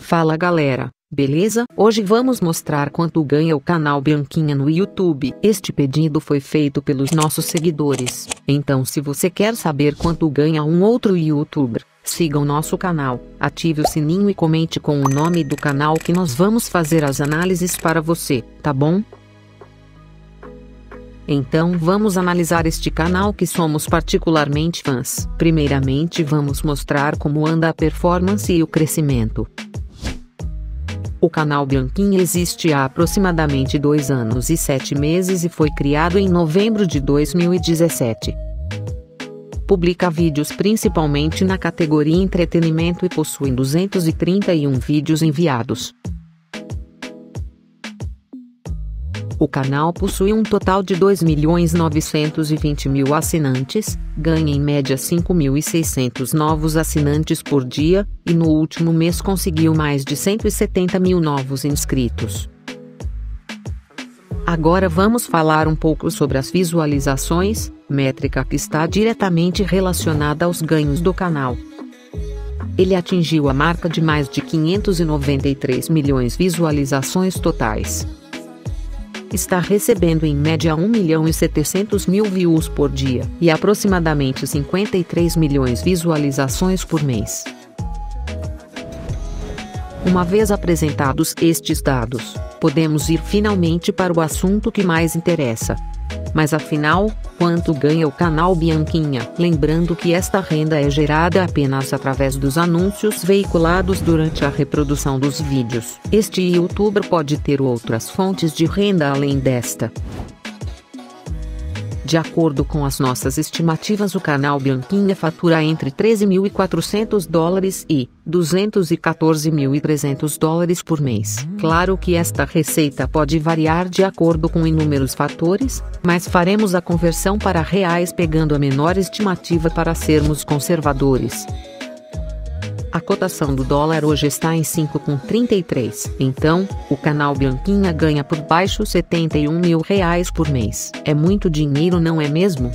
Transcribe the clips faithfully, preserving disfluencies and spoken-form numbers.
Fala galera, beleza? Hoje vamos mostrar quanto ganha o canal Bianquinha no YouTube. Este pedido foi feito pelos nossos seguidores. Então se você quer saber quanto ganha um outro YouTuber, siga o nosso canal, ative o sininho e comente com o nome do canal que nós vamos fazer as análises para você, tá bom? Então vamos analisar este canal que somos particularmente fãs. Primeiramente vamos mostrar como anda a performance e o crescimento. O canal Bianquinha existe há aproximadamente dois anos e sete meses e foi criado em novembro de dois mil e dezessete. Publica vídeos principalmente na categoria entretenimento e possui duzentos e trinta e um vídeos enviados. O canal possui um total de dois milhões novecentos e vinte mil assinantes, ganha em média cinco mil e seiscentos novos assinantes por dia, e no último mês conseguiu mais de cento e setenta mil novos inscritos. Agora vamos falar um pouco sobre as visualizações, métrica que está diretamente relacionada aos ganhos do canal. Ele atingiu a marca de mais de quinhentos e noventa e três milhões de visualizações totais. Está recebendo em média um milhão e setecentos mil views por dia e aproximadamente cinquenta e três milhões de visualizações por mês. Uma vez apresentados estes dados, podemos ir finalmente para o assunto que mais interessa. Mas afinal, quanto ganha o canal Bianquinha? Lembrando que esta renda é gerada apenas através dos anúncios veiculados durante a reprodução dos vídeos. Este youtuber pode ter outras fontes de renda além desta. De acordo com as nossas estimativas, o canal Bianquinha fatura entre treze mil e quatrocentos dólares e duzentos e quatorze mil e trezentos dólares por mês. Claro que esta receita pode variar de acordo com inúmeros fatores, mas faremos a conversão para reais pegando a menor estimativa para sermos conservadores. A cotação do dólar hoje está em cinco vírgula trinta e três, então, o canal Bianquinha ganha por baixo setenta e um mil reais por mês. É muito dinheiro, não é mesmo?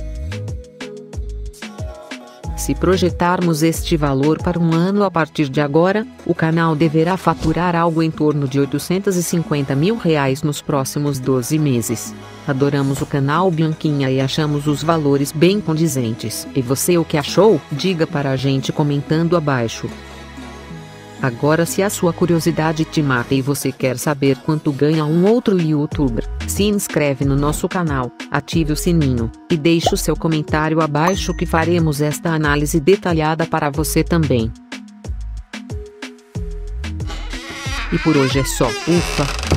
Se projetarmos este valor para um ano a partir de agora, o canal deverá faturar algo em torno de oitocentos e cinquenta mil reais nos próximos doze meses. Adoramos o canal Bianquinha e achamos os valores bem condizentes. E você, o que achou? Diga para a gente comentando abaixo. Agora, se a sua curiosidade te mata e você quer saber quanto ganha um outro youtuber, se inscreve no nosso canal, ative o sininho, e deixe o seu comentário abaixo que faremos esta análise detalhada para você também. E por hoje é só. Ufa!